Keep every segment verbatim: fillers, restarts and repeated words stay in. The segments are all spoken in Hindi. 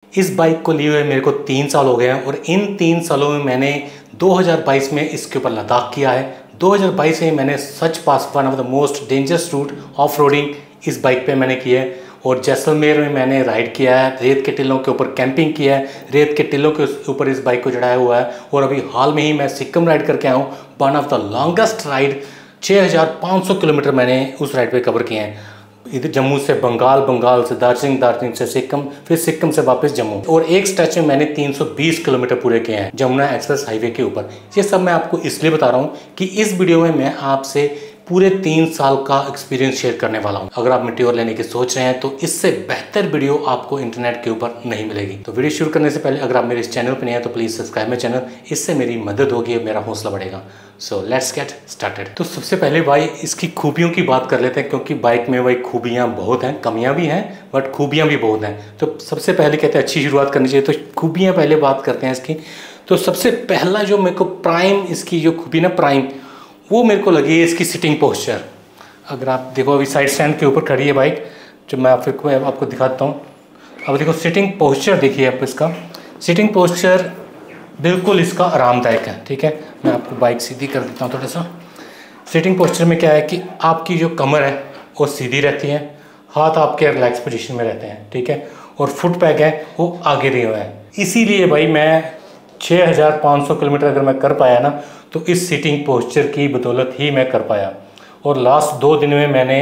इस बाइक को लिए हुए मेरे को तीन साल हो गए हैं और इन तीन सालों में मैंने दो हज़ार बाईस में इसके ऊपर लद्दाख किया है। दो हज़ार बाईस में मैंने Sach pass one of the most dangerous route of riding इस बाइक पे मैंने की है और जैसलमेर में मैंने राइड किया है, रेत के टिलों के ऊपर कैंपिंग किया है, रेत के टिलों के ऊपर इस बाइक को चढ़ाया हुआ है और अभी हाल में ही मैं सिक्किम राइड करके आया हूँ। One of the longest ride छः हज़ार पाँच सौ किलोमीटर मैंने उस राइड पे कवर किए हैं। इधर जम्मू से बंगाल, बंगाल से दार्जिलिंग, दार्जिलिंग से सिक्किम, फिर सिक्किम से वापस जम्मू और एक स्ट्रेच में मैंने तीन सौ बीस किलोमीटर पूरे किए हैं जमुना एक्सप्रेस हाईवे के ऊपर। ये सब मैं आपको इसलिए बता रहा हूँ कि इस वीडियो में मैं आपसे पूरे तीन साल का एक्सपीरियंस शेयर करने वाला हूँ। अगर आप मेटियोर लेने की सोच रहे हैं तो इससे बेहतर वीडियो आपको इंटरनेट के ऊपर नहीं मिलेगी। तो वीडियो शुरू करने से पहले अगर आप मेरे इस चैनल पर नहीं है तो प्लीज़ सब्सक्राइब मेरे चैनल, इससे मेरी मदद होगी और मेरा हौसला बढ़ेगा। So let's get started. तो सबसे पहले भाई इसकी खूबियों की बात कर लेते हैं, क्योंकि बाइक में भाई खूबियाँ बहुत हैं, कमियाँ भी हैं बट खूबियाँ भी बहुत हैं। तो सबसे पहले कहते हैं अच्छी शुरुआत करनी चाहिए, तो खूबियाँ पहले बात करते हैं इसकी। तो सबसे पहला जो मेरे को प्राइम इसकी जो खूबी ना प्राइम वो मेरे को लगी है इसकी सिटिंग पोस्चर। अगर आप देखो अभी साइड स्टैंड के ऊपर खड़ी है बाइक, जो मैं फिर को आपको दिखाता हूँ। अब देखो सिटिंग पोस्चर देखिए आप, इसका सिटिंग पोस्चर बिल्कुल इसका आरामदायक है। ठीक है, मैं आपको बाइक सीधी कर देता हूँ थोड़ा सा। सिटिंग पोस्चर में क्या है कि आपकी जो कमर है वो सीधी रहती है, हाथ आपके रिलैक्स पोजीशन में रहते हैं। ठीक है, और फुट पैक है वो आगे दिए हुए हैं। इसीलिए भाई मैं छः हज़ार पाँच सौ किलोमीटर अगर मैं कर पाया ना तो इस सिटिंग पोस्चर की बदौलत ही मैं कर पाया। और लास्ट दो दिन में मैंने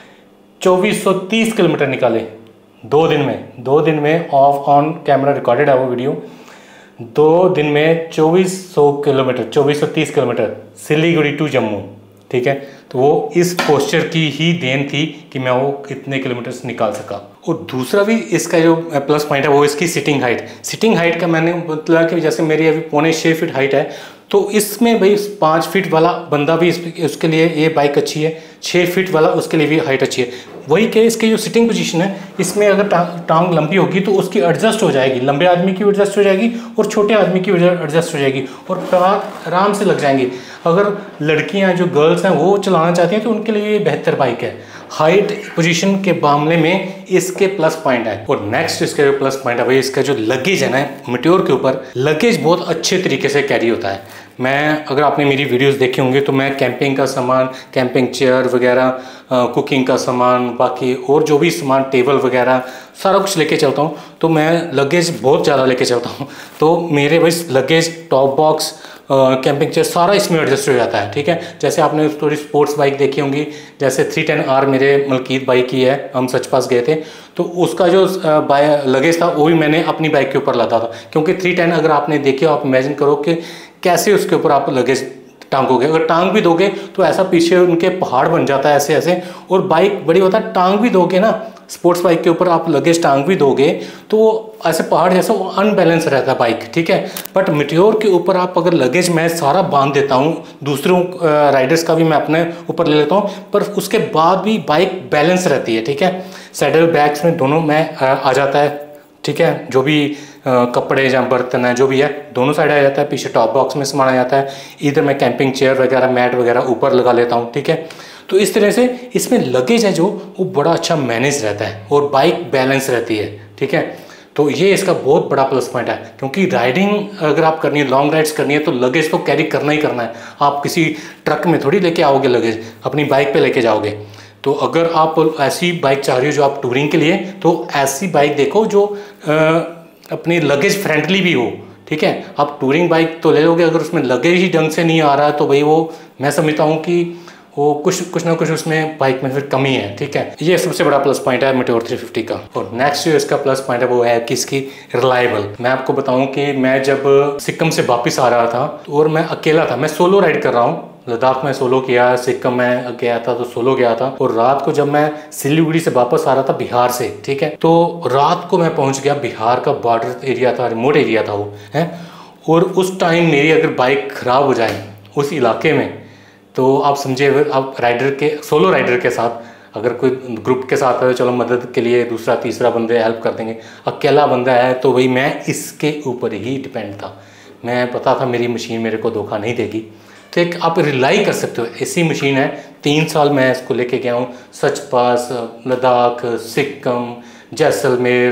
चौबीस सौ तीस किलोमीटर निकाले। दो दिन में दो दिन में ऑफ ऑन कैमरा रिकॉर्डेड है वो वीडियो। दो दिन में चौबीस सौ किलोमीटर चौबीस सौ तीस किलोमीटर सिलीगुड़ी टू जम्मू। ठीक है, तो वो इस पोस्चर की ही देन थी कि मैं वो इतने किलोमीटर्स निकाल सका। और दूसरा भी इसका जो प्लस पॉइंट है वो इसकी सिटिंग हाइट। सिटिंग हाइट का मैंने मतलब कि जैसे मेरी अभी पौने छः फीट हाइट है, तो इसमें भाई पाँच फीट वाला बंदा भी इस, उसके लिए ये बाइक अच्छी है, छः फीट वाला उसके लिए भी हाइट अच्छी है। वही कि इसकी जो सिटिंग पोजीशन है इसमें अगर टा, टांग लंबी होगी तो उसकी एडजस्ट हो जाएगी, लंबे आदमी की एडजस्ट हो जाएगी और छोटे आदमी की एडजस्ट हो जाएगी और पैर आराम से लग जाएंगे। अगर लड़कियां जो गर्ल्स हैं वो चलाना चाहती हैं तो उनके लिए ये बेहतर बाइक है। हाइट पोजीशन के मामले में इसके प्लस पॉइंट है। और नेक्स्ट इसका जो प्लस पॉइंट है भाई इसका जो लगेज है ना, मेटियोर के ऊपर लगेज बहुत अच्छे तरीके से कैरी होता है। मैं अगर आपने मेरी वीडियोस देखे होंगे तो मैं कैंपिंग का सामान, कैंपिंग चेयर वगैरह, कुकिंग का सामान, बाकी और जो भी सामान, टेबल वगैरह सारा कुछ लेके चलता हूँ। तो मैं लगेज बहुत ज़्यादा लेके चलता हूँ। तो मेरे भाई luggage, top box, camping chair सारा इसमें एडजस्ट हो जाता है। ठीक है, जैसे आपने थोड़ी स्पोर्ट्स बाइक देखी होंगी, जैसे थ्री टेन आर मेरे मलकीत बाइक की है, हम सच पास गए थे तो उसका जो लगेज था वो भी मैंने अपनी बाइक के ऊपर लाता था। क्योंकि थ्री टेन अगर आपने देखी हो, आप इमेजिन करो कि कैसे उसके ऊपर आप लगेज टांगोगे। अगर टांग भी दोगे तो ऐसा पीछे उनके पहाड़ बन जाता है ऐसे ऐसे। और बाइक बड़ी होता है, टांग भी दोगे ना स्पोर्ट्स बाइक के ऊपर आप लगेज टांग भी दोगे तो ऐसे पहाड़ जैसा वो अनबैलेंस रहता है बाइक। ठीक है, बट मेटियोर के ऊपर आप अगर लगेज मैं सारा बांध देता हूँ, दूसरों राइडर्स का भी मैं अपने ऊपर ले लेता हूँ, पर उसके बाद भी बाइक बैलेंस रहती है। ठीक है, सैडल बैग्स में दोनों में आ जाता है। ठीक है, जो भी आ, कपड़े या बर्तन है जो भी है दोनों साइड आ जाता है। पीछे टॉप बॉक्स में सामान आ जाता है। इधर मैं कैंपिंग चेयर वगैरह, मैट वगैरह ऊपर लगा लेता हूँ। ठीक है, तो इस तरह से इसमें लगेज है जो वो बड़ा अच्छा मैनेज रहता है और बाइक बैलेंस रहती है। ठीक है, तो ये इसका बहुत बड़ा प्लस पॉइंट है। क्योंकि राइडिंग अगर आप करनी है, लॉन्ग राइड्स करनी है तो लगेज तो कैरी करना ही करना है। आप किसी ट्रक में थोड़ी लेके आओगे लगेज, अपनी बाइक पे लेके जाओगे। तो अगर आप ऐसी बाइक चाह रही हो जो आप टूरिंग के लिए, तो ऐसी बाइक देखो जो आ, अपनी लगेज फ्रेंडली भी हो। ठीक है, आप टूरिंग बाइक तो ले लोगे, अगर उसमें लगेज ही ढंग से नहीं आ रहा है तो भाई वो मैं समझता हूँ कि वो कुछ कुछ ना कुछ उसमें बाइक में फिर कमी है। ठीक है, ये सबसे बड़ा प्लस पॉइंट है मेटियोर थ्री फिफ्टी का। और नेक्स्ट जो इसका प्लस पॉइंट है वो है कि इसकी रिलायबल। मैं आपको बताऊं कि मैं जब सिक्किम से वापस आ रहा था और मैं अकेला था, मैं सोलो राइड कर रहा हूँ। लद्दाख में सोलो किया, सिक्किम में गया था तो सोलो गया था। और रात को जब मैं सिलीगुड़ी से वापस आ रहा था बिहार से, ठीक है, तो रात को मैं पहुंच गया। बिहार का बॉर्डर एरिया था, रिमोट एरिया था वो है। और उस टाइम मेरी अगर बाइक खराब हो जाए उस इलाके में तो आप समझे, अगर आप राइडर के सोलो राइडर के साथ, अगर कोई ग्रुप के साथ है चलो मदद के लिए दूसरा तीसरा बंदे हेल्प कर देंगे, अकेला बंदा है तो भाई मैं इसके ऊपर ही डिपेंड था। मैं पता था मेरी मशीन मेरे को धोखा नहीं देगी। तो एक आप रिलाई कर सकते हो, ऐसी मशीन है। तीन साल मैं इसको लेके गया हूँ, सच पास, लद्दाख, सिक्किम, जैसलमेर,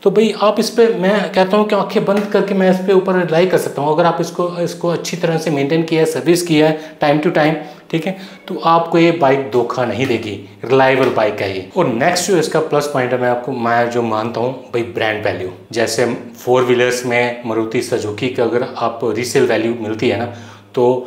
तो भाई आप इस पर, मैं कहता हूँ कि आंखें बंद करके मैं इस पे ऊपर रिलाई कर सकता हूँ। अगर आप इसको इसको अच्छी तरह से मेंटेन किया है, सर्विस किया है टाइम टू टाइम, ठीक है, तो आपको ये बाइक धोखा नहीं देगी, रिलायबल बाइक है ये। और नेक्स्ट जो इसका प्लस पॉइंट है, मैं आपको मैं जो मानता हूँ भाई, ब्रांड वैल्यू। जैसे फोर व्हीलर्स में मारुति सुजुकी का अगर आप रीसेल वैल्यू मिलती है ना, तो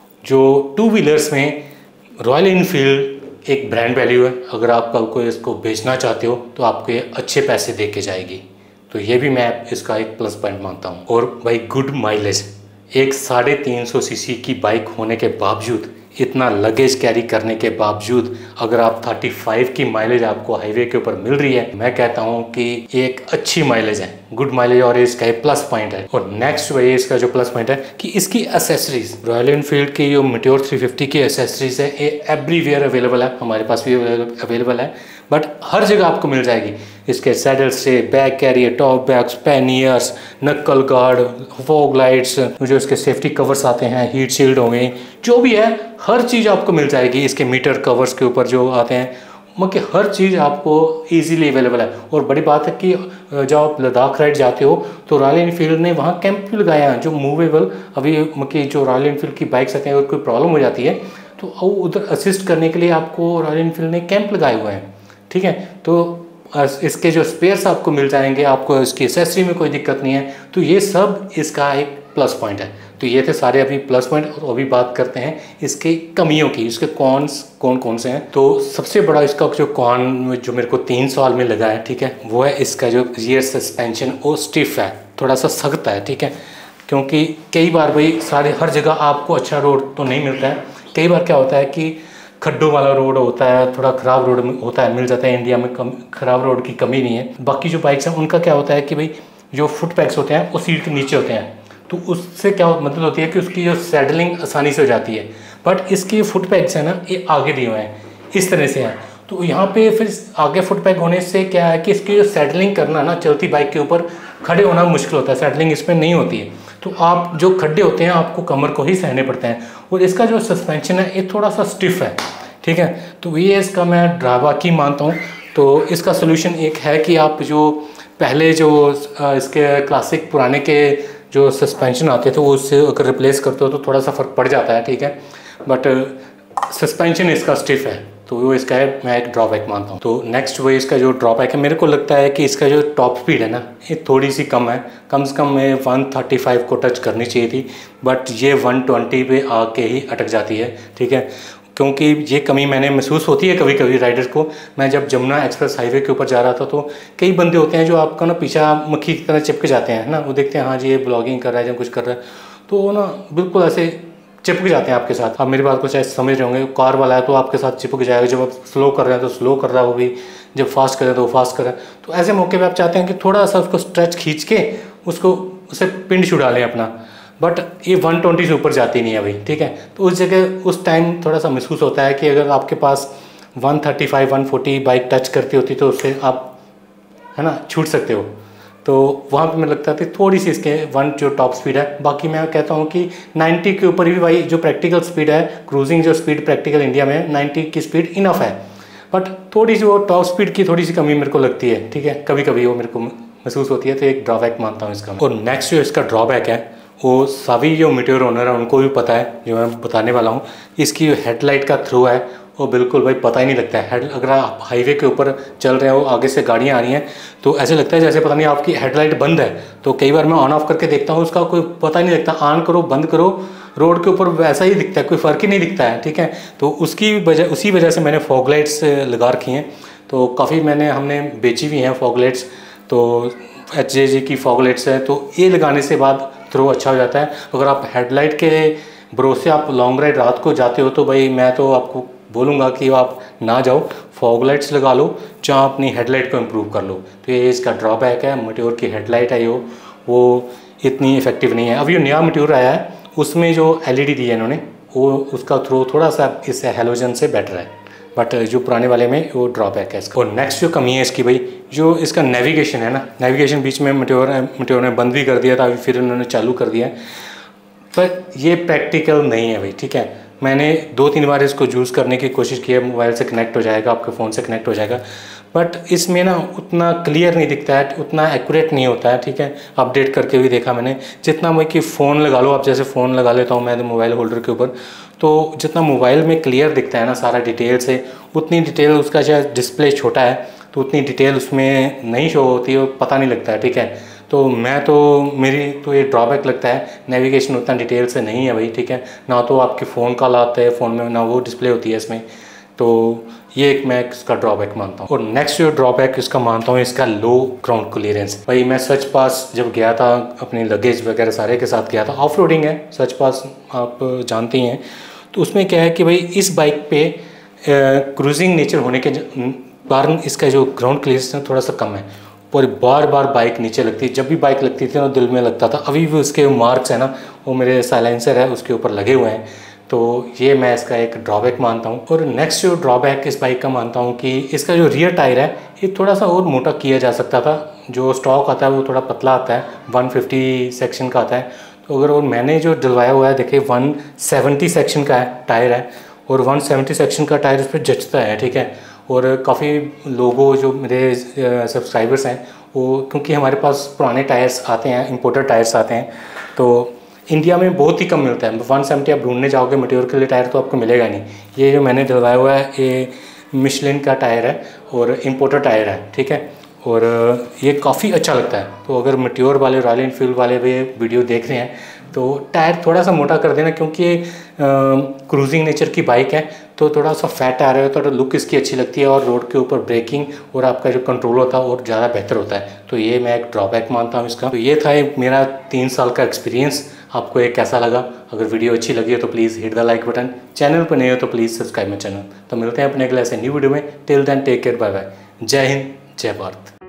जो टू व्हीलर्स में रॉयल इनफील्ड एक ब्रांड वैल्यू है। अगर आप कल को इसको बेचना चाहते हो तो आपको ये अच्छे पैसे दे के जाएगी, तो ये भी मैं इसका एक प्लस पॉइंट मानता हूँ। और भाई गुड माइलेज, एक साढ़े तीन सौ सी सी की बाइक होने के बावजूद, इतना लगेज कैरी करने के बावजूद, अगर आप पैंतीस की माइलेज आपको हाईवे के ऊपर मिल रही है, मैं कहता हूँ कि एक अच्छी माइलेज है, गुड माइलेज, और इसका एक प्लस पॉइंट है। और नेक्स्ट वही इसका जो प्लस पॉइंट है कि इसकी एसेसरीज, रॉयल एनफील्ड की जो मेटियोर थ्री फिफ्टी की एसेसरीज है, ये एवरीवेयर अवेलेबल है, हमारे पास भी अवेलेबल है, बट हर जगह आपको मिल जाएगी। इसके सैडल से back carrier, top bags, panniers, knuckle guard, fog lights, जो इसके सेफ्टी कवर्स आते हैं, हीट शील्ड हो गए, जो भी है हर चीज़ आपको मिल जाएगी। इसके मीटर कवर्स के ऊपर जो आते हैं, मतलब हर चीज़ आपको इजीली अवेलेबल है। और बड़ी बात है कि जब आप लद्दाख राइड जाते हो तो रॉयल एनफील्ड ने वहाँ कैंप भी लगाया है जो मूवेबल। अभी मतलब जो रॉयल एनफील्ड की बाइक्स आते हैं, अगर कोई प्रॉब्लम हो जाती है तो उधर असिस्ट करने के लिए आपको रॉयल एनफील्ड ने कैंप लगाए हुए हैं, ठीक है। तो इसके जो स्पेयर्स आपको मिल जाएंगे, आपको इसकी एसेसरी में कोई दिक्कत नहीं है, तो ये सब इसका एक प्लस पॉइंट है। तो ये थे सारे अभी प्लस पॉइंट। और अभी बात करते हैं इसके कमियों की, इसके कॉन्स कौन कौन से हैं। तो सबसे बड़ा इसका जो कॉन जो मेरे को तीन साल में लगा है, ठीक है, वो है इसका जो रियर सस्पेंशन वो स्टिफ है, थोड़ा सा सख्त है, ठीक है। क्योंकि कई बार भाई सारे हर जगह आपको अच्छा रोड तो नहीं मिलता है। कई बार क्या होता है कि खड्डों वाला रोड होता है, थोड़ा ख़राब रोड होता है, मिल जाता है। इंडिया में कम ख़राब रोड की कमी नहीं है। बाकी जो बाइक्स हैं उनका क्या होता है कि भाई जो फुट पैक्स होते हैं वो सीट के नीचे होते हैं, तो उससे क्या मतलब होती है कि उसकी जो सैडलिंग आसानी से हो जाती है। बट इसके फुट पैक्स हैं ना, ये आगे दिए हुए हैं, इस तरह से हैं। तो यहाँ पे फिर आगे फुट पैक होने से क्या है कि इसकी जो सैडलिंग करना ना, चलती बाइक के ऊपर खड़े होना मुश्किल होता है, सैडलिंग इसमें नहीं होती है। तो आप जो खड्डे होते हैं आपको कमर को ही सहने पड़ते हैं। और इसका जो सस्पेंशन है ये थोड़ा सा स्टिफ है, ठीक है। तो ये इसका मैं ड्राबैक ही मानता हूँ। तो इसका सोल्यूशन एक है कि आप जो पहले जो इसके क्लासिक पुराने के जो सस्पेंशन आते थे वो उससे अगर रिप्लेस करते हो तो थोड़ा सा फ़र्क पड़ जाता है, ठीक है। बट सस्पेंशन इसका स्टिफ है, तो वो इसका है, मैं एक ड्रॉबैक मानता हूँ। तो नेक्स्ट वो इसका जो ड्रॉबैक है, मेरे को लगता है कि इसका जो टॉप स्पीड है ना, ये थोड़ी सी कम है। कम से कम मैं वन थर्टी फाइव को टच करनी चाहिए थी, बट ये वन ट्वेंटी पे आके ही अटक जाती है, ठीक है। क्योंकि ये कमी मैंने महसूस होती है कभी कभी राइडर को। मैं जब जमुना एक्सप्रेस हाईवे के ऊपर जा रहा था तो कई बंदे होते हैं जो आपका ना पीछा मक्खी की तरह चिपक जाते हैं ना, वो देखते हैं हाँ जी ये ब्लॉगिंग कर रहा है या कुछ कर रहा है, तो वो ना बिल्कुल ऐसे चिपक जाते हैं आपके साथ। आप मेरी बात को शायद समझ रहे होंगे, कार वाला है तो आपके साथ चिपक जाएगा, जब आप स्लो कर रहे हैं तो स्लो कर रहा है वो भी, जब फास्ट कर रहे हैं तो वो फास्ट कर रहा है। तो ऐसे मौके पर आप चाहते हैं कि थोड़ा सा उसको स्ट्रेच खींच के उसको उसे पिंड छुड़ा लें अपना, बट ये वन ट्वेंटी से ऊपर जाती नहीं है भाई, ठीक है। तो उस जगह उस टाइम थोड़ा सा महसूस होता है कि अगर आपके पास one thirty five one forty bike touch करती होती तो उससे आप है ना छूट सकते हो। तो वहाँ पे मुझे लगता है कि थोड़ी सी इसके वन जो टॉप स्पीड है। बाकी मैं कहता हूँ कि नाइन्टी के ऊपर भी भाई जो प्रैक्टिकल स्पीड है, क्रूजिंग जो स्पीड प्रैक्टिकल इंडिया में नाइन्टी की स्पीड इनफ है, बट थोड़ी सी वो टॉप स्पीड की थोड़ी सी कमी मेरे को लगती है, ठीक है। कभी कभी वो मेरे को महसूस होती है, तो एक ड्रॉबैक मानता हूँ इसका। और नेक्स्ट जो इसका ड्रॉबैक है वो सभी जो मेटियोर ओनर है उनको भी पता है, जो मैं बताने वाला हूँ। इसकी जो हेडलाइट का थ्रो है वो बिल्कुल भाई पता ही नहीं लगता है। हेड अगर आप हाईवे के ऊपर चल रहे हो, आगे से गाड़ियाँ आ रही हैं, तो ऐसे लगता है जैसे पता नहीं आपकी हेडलाइट बंद है। तो कई बार मैं ऑन ऑफ करके देखता हूँ, उसका कोई पता ही नहीं लगता, ऑन करो बंद करो रोड के ऊपर वैसा ही दिखता है, कोई फ़र्क ही नहीं दिखता है, ठीक है। तो उसकी वजह उसी वजह से मैंने फॉग लाइट्स लगा रखी हैं। तो काफ़ी मैंने हमने बेची भी हैं फॉग लाइट्स, तो एच जे जी की फॉग लाइट्स है, तो ये लगाने से बाद थ्रो अच्छा हो जाता है। अगर आप हेडलाइट के भरोसे आप लॉन्ग राइड रात को जाते हो तो भाई मैं तो आपको बोलूँगा कि आप ना जाओ, फॉग लाइट्स लगा लो जहाँ अपनी हेडलाइट को इम्प्रूव कर लो। तो ये इसका ड्रॉबैक है। मेटियोर की हेडलाइट है यो वो इतनी इफेक्टिव नहीं है। अब ये नया मेटियोर आया है उसमें जो एल ई डी दी है इन्होंने, वो उसका थ्रो थोड़ा सा इस हेलोजन से बेटर है, बट जो पुराने वाले में वो ड्रॉबैक है इसका। और नेक्स्ट जो कमी है इसकी भाई, जो इसका नेविगेशन है ना, नेविगेशन बीच में मेटियोर मेटियोर ने बंद भी कर दिया था, फिर उन्होंने चालू कर दिया है, पर ये प्रैक्टिकल नहीं है भाई, ठीक है। मैंने दो तीन बार इसको यूज़ करने की कोशिश की है, मोबाइल से कनेक्ट हो जाएगा, आपके फ़ोन से कनेक्ट हो जाएगा, बट इसमें ना उतना क्लियर नहीं दिखता है, उतना एक्यूरेट नहीं होता है, ठीक है। अपडेट करके भी देखा मैंने, जितना मैं कि फ़ोन लगा लो, आप जैसे फ़ोन लगा लेता हूँ मैं मोबाइल होल्डर के ऊपर, तो जितना मोबाइल में क्लियर दिखता है ना सारा डिटेल से, उतनी डिटेल उसका शायद डिस्प्ले छोटा है तो उतनी डिटेल उसमें नहीं शो होती है, पता नहीं लगता है, ठीक है। तो मैं तो मेरी तो ये ड्रॉबैक लगता है, नेविगेशन उतना डिटेल से नहीं है भाई, ठीक है। ना तो आपके फ़ोन कॉल आते हैं फ़ोन में, ना वो डिस्प्ले होती है इसमें, तो ये एक मैं इसका ड्रॉबैक मानता हूँ। और नेक्स्ट जो ड्रॉबैक इसका मानता हूँ, इसका लो ग्राउंड क्लियरेंस। भाई मैं सच पास जब गया था अपने लगेज वगैरह सारे के साथ गया था, ऑफ रोडिंग है सच पास, आप जानते ही हैं। तो उसमें क्या है कि भाई इस बाइक पे क्रूजिंग नेचर होने के कारण इसका जो ग्राउंड क्लियरेंस है थोड़ा सा कम है, और बार बार बाइक नीचे लगती है। जब भी बाइक लगती थी ना दिल में लगता था, अभी भी उसके मार्क्स है ना, वो मेरे साइलेंसर है उसके ऊपर लगे हुए हैं। तो ये मैं इसका एक ड्रॉबैक मानता हूँ। और नेक्स्ट जो ड्रॉबैक इस बाइक का मानता हूँ कि इसका जो रियर टायर है ये थोड़ा सा और मोटा किया जा सकता था। जो स्टॉक आता है वो थोड़ा पतला आता है, वन फिफ्टी सेक्शन का आता है। तो अगर और मैंने जो डलवाया हुआ है देखिए वन सेवेंटी सेक्शन का है टायर है, और वन सेवेंटी सेक्शन का टायर उस पर जचता है, ठीक है। और काफ़ी लोगों जो मेरे सब्सक्राइबर्स हैं वो, क्योंकि हमारे पास पुराने टायर्स आते हैं, इंपोर्टेड टायर्स आते हैं, तो इंडिया में बहुत ही कम मिलता है। वन सेवेंटी आप ढूंढने जाओगे मटेरियल के लिए टायर तो आपको मिलेगा नहीं। ये जो मैंने डलवाया हुआ है ये मिशलिन का टायर है और इंपोर्टेड टायर है, ठीक है। और ये काफ़ी अच्छा लगता है। तो अगर मट्योर वाले रॉयल एनफील्ड वाले भी वीडियो देख रहे हैं तो टायर थोड़ा सा मोटा कर देना, क्योंकि ये क्रूजिंग नेचर की बाइक है तो थोड़ा सा फैट टायर है तो लुक इसकी अच्छी लगती है, और रोड के ऊपर ब्रेकिंग और आपका जो कंट्रोल होता है और ज़्यादा बेहतर होता है। तो ये मैं एक ड्रॉबैक मानता हूँ इसका। तो ये था एक मेरा तीन साल का एक्सपीरियंस। आपको ये कैसा लगा? अगर वीडियो अच्छी लगी हो तो please hit the like button, channel पर नए हो तो प्लीज़ सब्सक्राइब माई चैनल। तो मिलते हैं अपने अगले ऐसे न्यू वीडियो में। Till then take care, bye bye, Jai Hind, जय भारत।